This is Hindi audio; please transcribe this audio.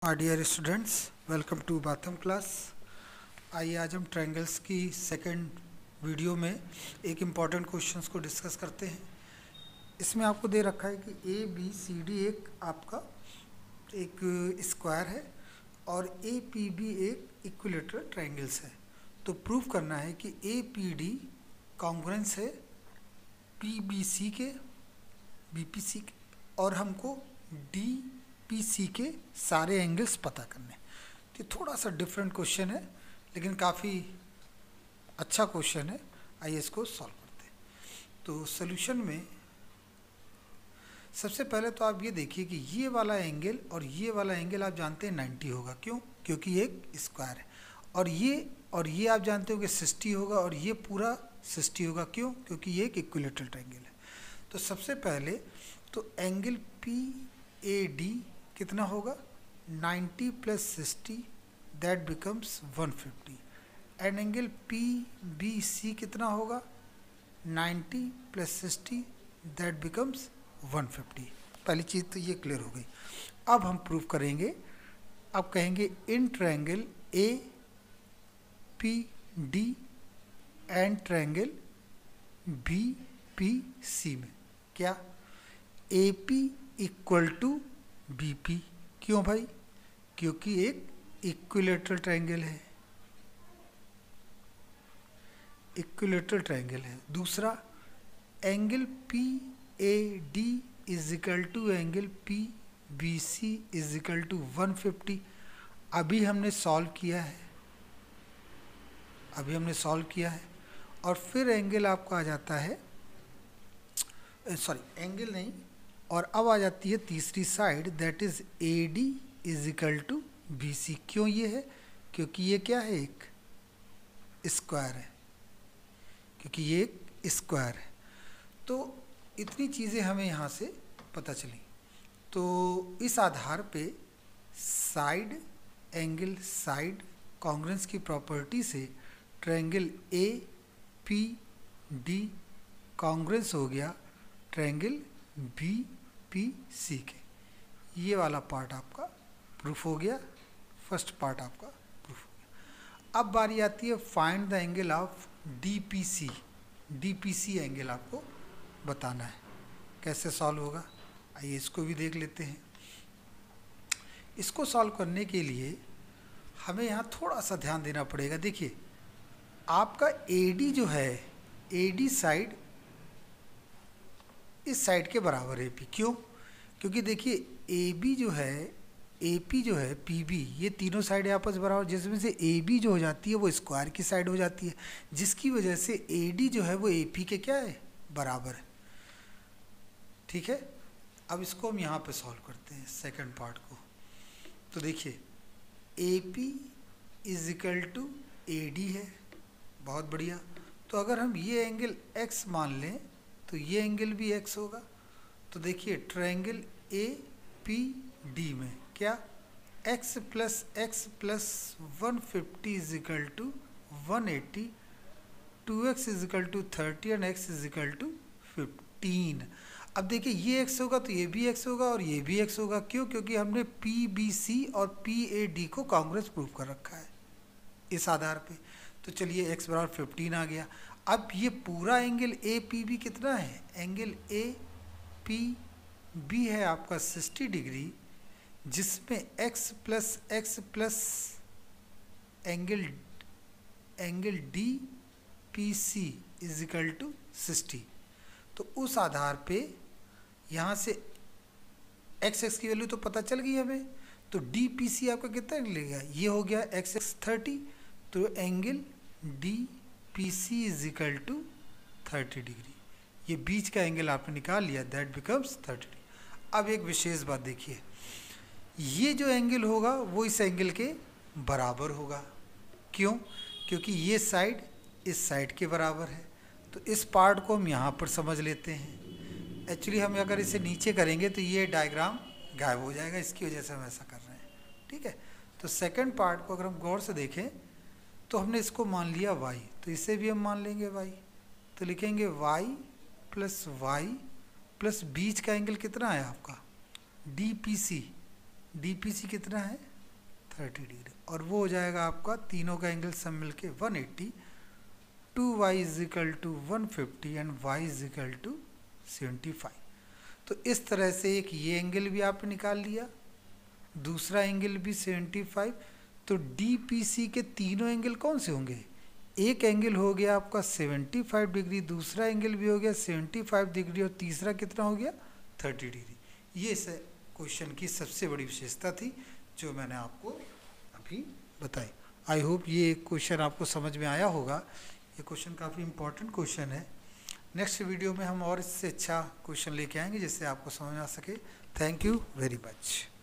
Dear students, welcome to Batham class. आइए आज हम ट्रायंगल्स की सेकंड वीडियो में एक इम्पॉर्टेंट क्वेश्चंस को डिस्कस करते हैं। इसमें आपको दे रखा है कि ए बी सी डी एक आपका एक स्क्वायर है और ए पी बी एक इक्विलेटरल ट्रायंगल्स है। तो प्रूव करना है कि ए पी डी कॉन्ग्रुएंस है पी बी सी के, बी पी सी के, और हमको डी पी सी के सारे एंगल्स पता करने। तो थोड़ा सा डिफरेंट क्वेश्चन है लेकिन काफ़ी अच्छा क्वेश्चन है। आइए इसको सॉल्व करते हैं। तो सॉल्यूशन में सबसे पहले तो आप ये देखिए कि ये वाला एंगल और ये वाला एंगल आप जानते हैं 90 होगा। क्यों? क्योंकि एक स्क्वायर है। और ये आप जानते हो कि 60 होगा और ये पूरा 60 होगा। क्यों? क्योंकि ये एक इक्विलेटरल ट्रायंगल है। तो सबसे पहले तो एंगल पी ए डी कितना होगा? 90 plus 60 that becomes 150। And angle P B C कितना होगा? 90 प्लस 60 दैट बिकम्स 150। पहली चीज़ तो ये क्लियर हो गई। अब हम प्रूव करेंगे। अब कहेंगे इन triangle A P D and triangle B P C में क्या A P equal to B P. क्यों भाई? क्योंकि एक इक्विलेटरल ट्रायंगल है, इक्विलेटरल ट्रायंगल है। दूसरा, angle P A D is equal to angle P B C is equal to 150। अभी हमने सॉल्व किया है, और फिर एंगल आपका आ जाता है, सॉरी एंगल नहीं, और अब आ जाती है तीसरी side, that is A D is equal to B C. क्यों ये है? क्योंकि ये क्या है? एक स्क्वायर है, क्योंकि ये एक स्क्वायर है। तो इतनी चीज़ें हमें यहाँ से पता चली। तो इस आधार पे साइड एंगल साइड कॉन्ग्रुएंस की प्रॉपर्टी से triangle A P D congruence हो गया ट्रायंगल बी पी सी के। ये वाला पार्ट आपका प्रूफ हो गया, फर्स्ट पार्ट आपका प्रूफ हो गया। अब बारी आती है find the angle of D P C. D P C angle आपको बताना है। कैसे सॉल्व होगा? आइए इसको भी देख लेते हैं। इसको सॉल्व करने के लिए हमें यहाँ थोड़ा सा ध्यान देना पड़ेगा। देखिए आपका ए डी जो है, ए डी साइड इस साइड के बराबर है पी। क्यों? क्योंकि देखिए ए बी जो है, ए पी जो है, पी बी, ये तीनों साइड आपस बराबर, जिसमें से ए बी जो हो जाती है वो स्क्वायर की साइड हो जाती है, जिसकी वजह से ए डी जो है वो ए पी के क्या है? बराबर है। ठीक है, अब इसको हम यहाँ पे सॉल्व करते हैं सेकंड पार्ट को। तो देखिए A P is equal to A D है, बहुत बढ़िया। तो अगर हम ये एंगल x मान लें तो ये एंगल भी x होगा। तो देखिए ट्रायंगल ए पी डी में क्या x plus 150 is equal to 180, 2x is equal to 30 and x is equal to 15। अब देखिए ये x होगा तो ये भी x होगा और ये भी x होगा। क्यों? क्योंकि हमने पी बी सी और पी ए डी को कॉन्ग्रुएंस प्रूव कर रखा है इस आधार पे। तो चलिए x बराबर 15 आ गया। अब ये पूरा एंगल ए पी बी कितना है? एंगल ए पी बी है आपका 60 डिग्री, जिसमें x plus angle D P C is equal to 60। तो उस आधार पे यहाँ से x की वैल्यू तो पता चल गई हमें। तो डी पी सी आपका कितना निकलेगा? ये हो गया x 30। तो angle D P C is equal to 30 degree. ये बीच का एंगल आपने निकाल लिया, दैट बिकम्स 30 डिग्री। अब एक विशेष बात देखिए, ये जो एंगल होगा वो इस एंगल के बराबर होगा। क्यों? क्योंकि ये साइड इस साइड के बराबर है। तो इस पार्ट को हम यहाँ पर समझ लेते हैं। एक्चुअली हम अगर इसे नीचे करेंगे तो ये डायग्राम गायब हो जाएगा, इसकी वजह से हम ऐसा कर रहे हैं। ठीक है, तो सेकंड पार्ट को अगर हम गौर से देखें तो हमने इसको मान लिया y, तो इसे भी हम मान लेंगे y। तो लिखेंगे y प्लस बीच का एंगल कितना है आपका? डी पी सी कितना है? 30 डिग्री, और वो हो जाएगा आपका तीनों का एंगल सब मिलके 180, 2y is equal to 150 and y is equal to 75। तो इस तरह से एक ये एंगल भी आपने निकाल लिया, दूसरा एंगल भी 75। तो DPC के तीनों एंगल कौन से होंगे? एक एंगल हो गया आपका 75 डिग्री, दूसरा एंगल भी हो गया 75 डिग्री, और तीसरा कितना हो गया 30 डिग्री। ये इस क्वेश्चन की सबसे बड़ी विशेषता थी जो मैंने आपको अभी बताई। आई होप ये क्वेश्चन आपको समझ में आया होगा। ये क्वेश्चन काफ़ी इंपॉर्टेंट क्वेश्चन है। नेक्स्ट वीडियो में हम और इससे अच्छा क्वेश्चन लेके आएंगे जिससे आपको समझ आ सके। Thank you very much.